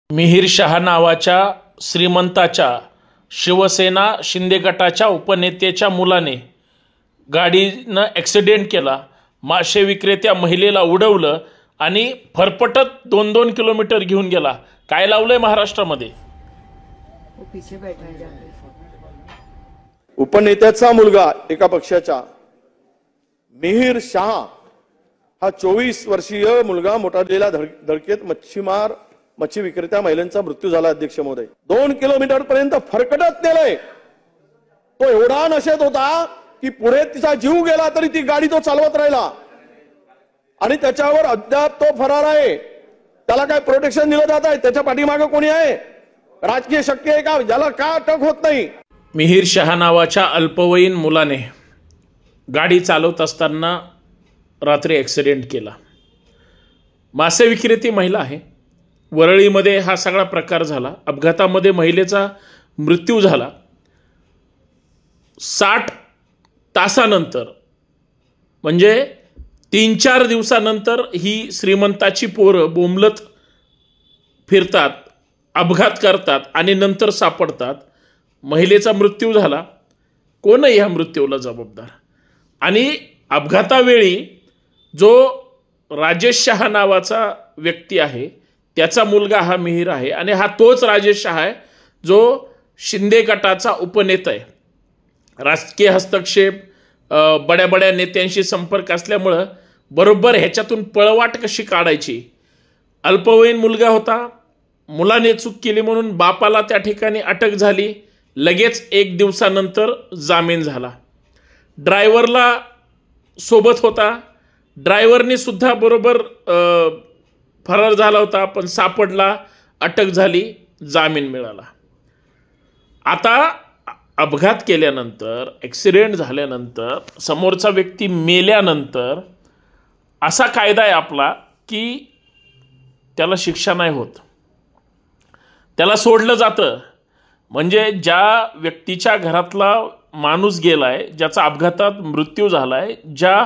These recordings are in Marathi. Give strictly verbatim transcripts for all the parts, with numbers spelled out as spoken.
मिहीर शाह नावाच्या श्रीमंताच्या शिवसेना शिंदे गटाच्या उपनेत्याच्या मुलाने गाडीनं ॲक्सिडेंट केला. मासे विक्रेत्या महिलेला उडवलं आणि फरफटत दोन दोन किलोमीटर घेऊन गेला. काय लावलंय महाराष्ट्रामध्ये? उपनेत्याचा मुलगा एका पक्षाचा मिहीर शाह हा चोवीस वर्षीय मुलगा मोटारलेल्या धडकेत मच्छीमार मच्छी विक्रेत्या महिलांचा मृत्यू झाला. अध्यक्ष महोदय, दोन किलोमीटर पर्यंत फरकटत नेलंय. तो एवढा नशेत होता की पुढे तिचा जीव गेला तरी ती गाडी तो चालवत राहिला आणि त्याच्यावर अद्याप तो फरार आहे. त्याला काय प्रोटेक्शन दिलं जात आहे? त्याच्या पाठीमागे कोणी आहे? राजकीय शक्ती आहे का? ज्याला का अटक होत नाही? मिहीर शाह नावाच्या अल्पवयीन मुलाने गाडी चालवत असताना रात्री ॲक्सिडेंट केला. मासे विक्रेती महिला आहे. वरळीमध्ये हा सगळा प्रकार झाला. अपघातामध्ये महिलेचा मृत्यू झाला. साठ तासानंतर म्हणजे तीन चार दिवसानंतर ही श्रीमंताची पोरं बोंबलत फिरतात, अपघात करतात आणि नंतर सापडतात. महिलेचा मृत्यू झाला. कोण आहे ह्या मृत्यूला जबाबदार? आणि अपघातावेळी जो राजेश शाह नावाचा व्यक्ती आहे त्याचा मुलगा हा मिहीर आहे आणि हा तोच राजेश शाह आहे जो शिंदे गटाचा उपनेता आहे. राजकीय हस्तक्षेप, बड्या बड्या नेत्यांशी संपर्क असल्यामुळं बरोबर ह्याच्यातून पळवाट कशी काढायची. अल्पवयीन मुलगा होता, मुलाने चूक केली म्हणून बापाला त्या ठिकाणी अटक झाली. लगेच एक दिवसानंतर जामीन झाला. ड्रायव्हरला सोबत होता, ड्रायव्हरने सुद्धा बरोबर फरार झाला होता, पण सापडला, अटक झाली, जामीन मिळाला. आता अपघात केल्यानंतर, ॲक्सिडेंट झाल्यानंतर, समोरचा व्यक्ती मेल्यानंतर असा कायदा आहे आपला की त्याला शिक्षा नाही होत, त्याला सोडलं जातं. म्हणजे ज्या व्यक्तीच्या घरातला माणूस गेलाय, ज्याचा अपघातात मृत्यू झालाय, ज्या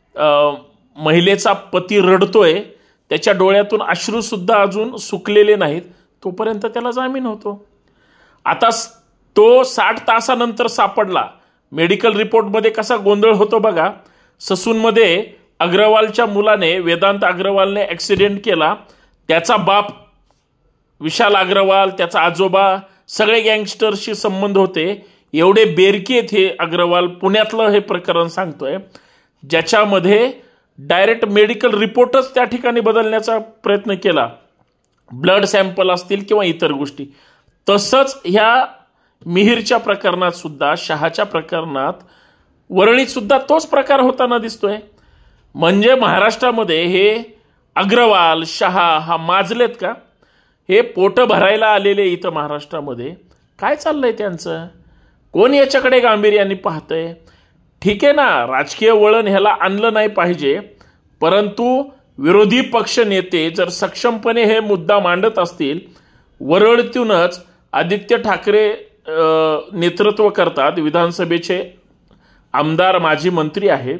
महिलेचा पती रडतोय, त्याच्या डोळ्यातून अश्रूसुद्धा अजून सुकलेले नाहीत, तोपर्यंत त्याला जामीन होतो. आता तो साठ तासानंतर सापडला. मेडिकल रिपोर्टमध्ये कसा गोंधळ होतो बघा. ससूनमध्ये अग्रवालच्या मुलाने, वेदांत अग्रवालने ॲक्सिडेंट केला. त्याचा बाप विशाल अग्रवाल, त्याचा आजोबा, सगळे गँगस्टरशी संबंध होते. एवढे बेरकीत हे अग्रवाल. पुण्यातलं हे प्रकरण सांगतोय ज्याच्यामध्ये डायरेक्ट मेडिकल रिपोर्टच त्या ठिकाणी बदलण्याचा प्रयत्न केला, ब्लड सॅम्पल असतील किंवा इतर गोष्टी. तसंच ह्या मिहीरच्या प्रकरणात सुद्धा, शहाच्या प्रकरणात, वरळीत सुद्धा तोच प्रकार होताना दिसतोय. म्हणजे महाराष्ट्रामध्ये हे अग्रवाल, शहा हा माजलेत का? हे पोटं भरायला आलेले इथं महाराष्ट्रामध्ये. काय चाललंय त्यांचं? कोण याच्याकडे गांभीर्याने पाहतंय? ठीक आहे ना, राजकीय वळण ह्याला आणलं नाही पाहिजे, परंतु विरोधी पक्ष नेते जर सक्षमपणे हे मुद्दा मांडत असतील, वरळीतूनच आदित्य ठाकरे नेतृत्व करतात, विधानसभेचे आमदार, माजी मंत्री आहेत,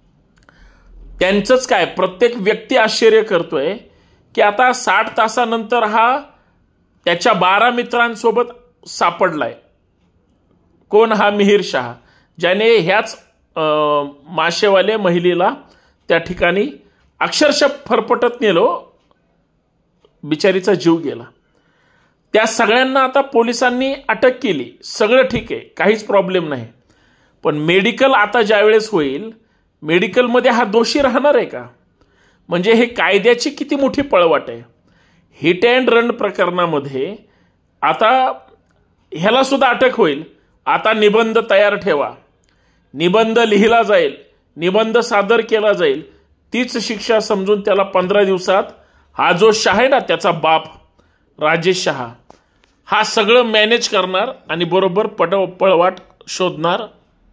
त्यांचंच काय प्रत्येक व्यक्ती आश्चर्य करतोय की आता साठ तासानंतर हा त्याच्या बारा मित्रांसोबत सापडलाय. कोण? हा मिहीर शाह, ज्याने ह्याच माशेवाले महिलेला त्या ठिकाणी अक्षरशः फरफटत नेलो, बिचारीचा जीव गेला. त्या सगळ्यांना आता पोलिसांनी अटक केली. सगळं ठीक आहे, काहीच प्रॉब्लेम नाही. पण मेडिकल आता ज्यावेळेस होईल, मेडिकलमध्ये हा दोषी राहणार आहे का? म्हणजे हे कायद्याची किती मोठी पळवाट आहे. हिट अँड रन प्रकरणामध्ये आता ह्याला सुद्धा अटक होईल. आता निबंध तयार ठेवा, निबंध लिहिला जाईल, निबंध सादर केला जाईल, तीच शिक्षा समजून त्याला पंधरा दिवसात हा जो शाह आहे ना, त्याचा बाप राजेश शाह, हा सगळं मॅनेज करणार आणि बरोबर पट पळवाट शोधणार,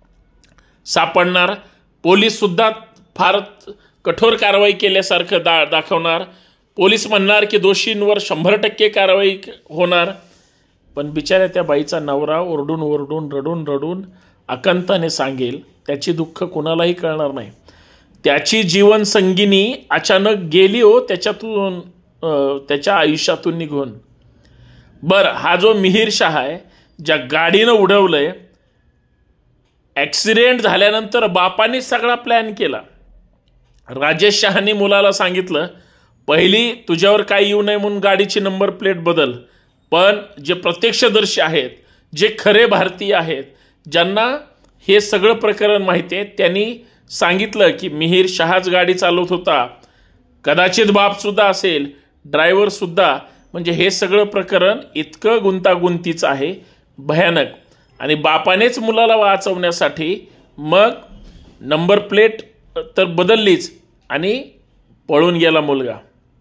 सापडणार. पोलीस सुद्धा फार कठोर कारवाई केल्यासारखं दा दाखवणार. पोलीस म्हणणार की दोषींवर शंभर टक्के कारवाई होणार. पण बिचाऱ्या त्या बाईचा नवरा ओरडून ओरडून रडून रडून आकंताने सांगेल, त्याची दुःख कुणालाही कळणार नाही. त्याची जीवनसंगिनी अचानक गेली हो त्याच्यातून, त्याच्या आयुष्यातून निघून. बरं, हा जो मिहीर शाह आहे, ज्या गाडीनं उडवलंय, ॲक्सिडेंट झाल्यानंतर बापाने सगळा प्लॅन केला. राजेश शहानी मुलाला सांगितलं, पहिली तुझ्यावर काय येऊ नये म्हणून गाडीची नंबर प्लेट बदल, पण जे प्रत्यक्षदर्शी आहेत, जे खरे भारतीय आहेत, ज्यांना हे सगळं प्रकरण माहिती आहे, त्यांनी सांगितलं की मिहीर शहाच गाडी चालवत होता, कदाचित बापसुद्धा असेल, ड्रायव्हरसुद्धा. म्हणजे हे सगळं प्रकरण इतकं गुंतागुंतीचं आहे, भयानक. आणि बापानेच मुलाला वाचवण्यासाठी मग नंबर प्लेट तर बदललीच आणि पळून गेला मुलगा.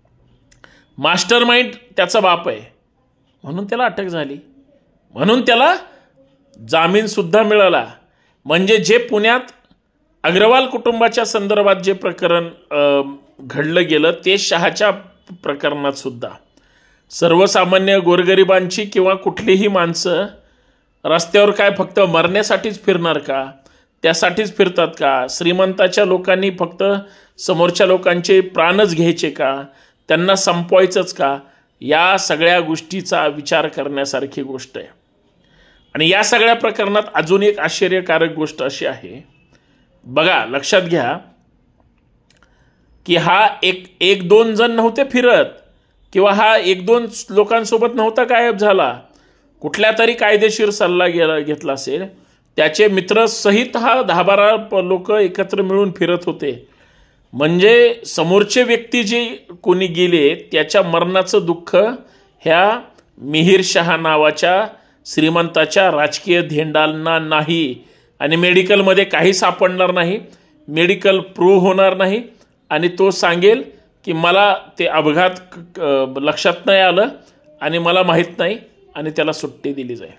मास्टर माइंड त्याचा बाप आहे म्हणून त्याला अटक झाली, म्हणून त्याला जामीनसुद्धा मिळाला. म्हणजे जे पुण्यात अग्रवाल कुटुंबाच्या संदर्भात जे प्रकरण घडलं गेलं ते शहाच्या प्रकरणात सुद्धा सर्वसामान्य गोरगरिबांची किंवा कुठलीही माणसं रस्त्यावर काय फक्त मरण्यासाठीच फिरणार का? त्यासाठीच फिरतात का? श्रीमंताच्या लोकांनी फक्त समोरच्या लोकांचे प्राणच घ्यायचे का? त्यांना संपवायचंच का? या सगळ्या गोष्टीचा विचार करण्यासारखी गोष्ट आहे. आणि या सगळ्या प्रकरणात अजून एक आश्चर्यकारक गोष्ट अशी आहे, बघा लक्षात घ्या की हा एक एक दोन जण नव्हते फिरत, किंवा हा एक दोन लोकांसोबत नव्हता गायब झाला. कुठल्या तरी कायदेशीर सल्ला गेला घेतला असेल, त्याचे मित्र सहित हा दहा बारा लोक एकत्र मिळून फिरत होते. म्हणजे समोरचे व्यक्ती जे कोणी गेले त्याच्या मरणाचं दुःख ह्या मिहीर शाह नावाच्या श्रीमंताच्या राजकीय धेंडांना नाही. आणि मेडिकलमध्ये काही सापडणार नाही, मेडिकल प्रूव्ह होणार नाही, आणि तो सांगेल की मला ते अपघात लक्षात नाही आलं आणि मला माहीत नाही, आणि त्याला सुट्टी दिली जाईल.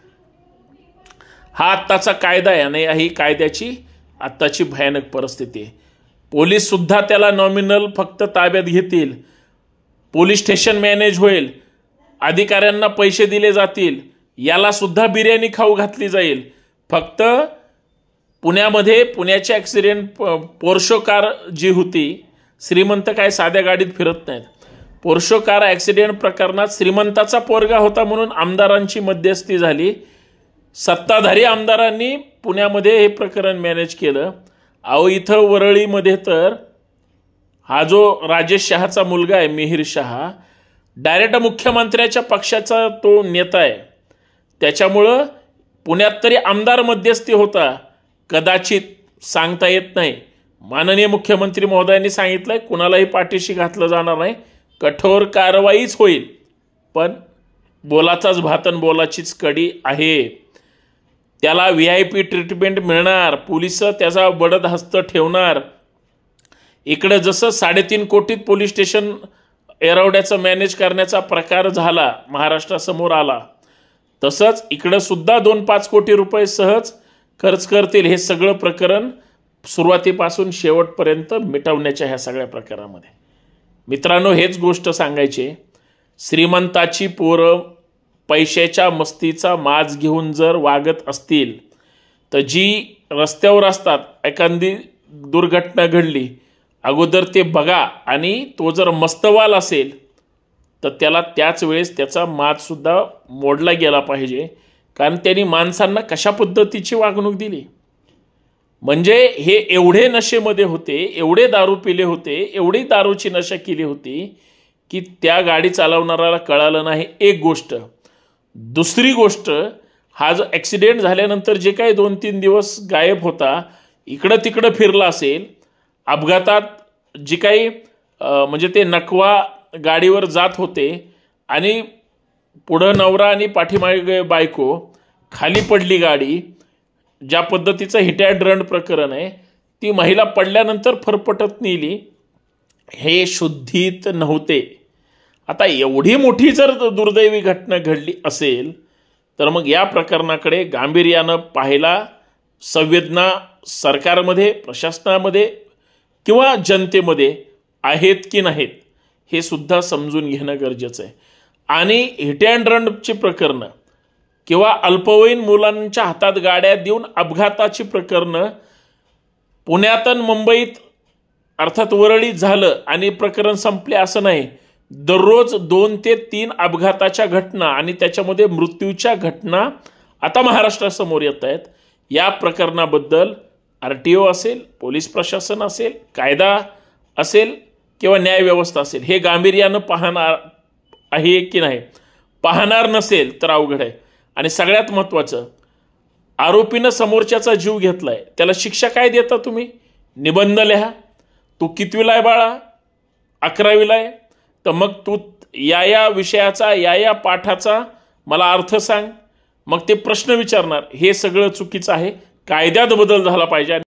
हा आत्ताचा कायदा आहे आणि ही कायद्याची आत्ताची भयानक परिस्थिती आहे. पोलीससुद्धा त्याला नॉमिनल फक्त ताब्यात घेतील, पोलीस स्टेशन मॅनेज होईल, अधिकाऱ्यांना पैसे दिले जातील, यालासुद्धा बिर्याणी खाऊ घातली जाईल. फक्त पुण्यामध्ये पुण्याची ॲक्सिडेंट पोर्शो कार जी होती, श्रीमंत काय साध्या गाडीत फिरत नाहीत, पोर्शो कार ॲक्सिडेंट प्रकरणात श्रीमंताचा पोरगा होता म्हणून आमदारांची मध्यस्थी झाली. सत्ताधारी आमदारांनी पुण्यामध्ये हे प्रकरण मॅनेज केलं. अहो इथं वरळीमध्ये तर हा जो राजेश शहाचा मुलगा आहे मिहीर शाह, डायरेक्ट मुख्यमंत्र्याच्या पक्षाचा तो नेता आहे. त्याच्यामुळं पुण्यात तरी आमदार मध्यस्थी होता, कदाचित सांगता येत नाही. माननीय मुख्यमंत्री महोदयांनी सांगितलंय कुणालाही पाठीशी घातलं जाणार नाही, कठोर कारवाईच होईल. पण बोलाचाच भातन बोलाचीच कडी आहे. त्याला व्ही आय पी ट्रीटमेंट मिळणार, पोलिस त्याचा बडद हस्त ठेवणार. इकडं जसं साडेतीन कोटीत पोलीस स्टेशन एरवड्याचं मॅनेज करण्याचा प्रकार झाला, महाराष्ट्रासमोर आला, तसंच इकडं सुद्धा दोन पाच कोटी रुपये सहज खर्च करतील हे सगळं प्रकरण सुरुवातीपासून शेवटपर्यंत मिटवण्याच्या ह्या सगळ्या प्रकारामध्ये. मित्रांनो, हेच गोष्ट सांगायची, श्रीमंताची पोरं पैशाच्या मस्तीचा माज घेऊन जर वागत असतील तर जी रस्त्यावर असतात, एखादी दुर्घटना घडली, अगोदर ते बघा, आणि तो जर मस्तवाल असेल तर त्याला त्याच वेळेस त्याचा माजसुद्धा मोडला गेला पाहिजे, कारण त्यांनी माणसांना कशा पद्धतीची वागणूक दिली. म्हणजे हे एवढे नशेमध्ये होते, एवढे दारू पिले होते, एवढी दारूची नशा केली होती की त्या गाडी चालवणाऱ्याला कळालं नाही. एक गोष्ट. दुसरी गोष्ट, हा जो ॲक्सिडेंट झाल्यानंतर जे काही दोन तीन दिवस गायब होता, इकडं तिकडं फिरला असेल, अपघातात जी काही म्हणजे ते नकवा गाडीवर जात होते आणि पुढं नवरा आणि पाठीमागे बायको, खाली पडली गाडी, ज्या पद्धतीचं हिट अँड रन प्रकरण आहे, ती महिला पडल्यानंतर फरफटत नेली, हे शुद्धीत नव्हते. आता एवढी मोठी जर दुर्दैवी घटना घडली असेल तर मग या प्रकरणाकडे गांभीर्यानं पाहायला संवेदना सरकारमध्ये, प्रशासनामध्ये किंवा जनतेमध्ये आहेत की नाहीत हे सुद्धा समजून घेणं गरजेचं आहे. आणि हिट अँड रनची प्रकरणं किंवा अल्पवयीन मुलांच्या हातात गाड्या देऊन अपघाताची प्रकरणं पुण्यात आणि मुंबईत अर्थात वरळीत झालं आणि प्रकरण संपले असं नाही, दररोज दोन ते तीन अपघाताच्या घटना आणि त्याच्यामध्ये मृत्यूच्या घटना आता महाराष्ट्रासमोर येत आहेत. या प्रकरणाबद्दल आर टी ओ असेल, पोलीस प्रशासन असेल, कायदा असेल किंवा न्यायव्यवस्था असेल, हे गांभीर्यानं पाहणार आहे की नाही? पाहणार नसेल तर अवघड आहे. आणि सगळ्यात महत्त्वाचं, आरोपीनं समोरच्याचा जीव घेतलाय, त्याला शिक्षा काय देता तुम्ही? निबंध लिहा. तू कितवीला आहे बाळा? अकरावीला आहे. तर मग तू या या विषयाचा या या पाठाचा मला अर्थ सांग. मग ते प्रश्न विचारणार. हे सगळं चुकीचं आहे. कायद्यात बदल झाला पाहिजे.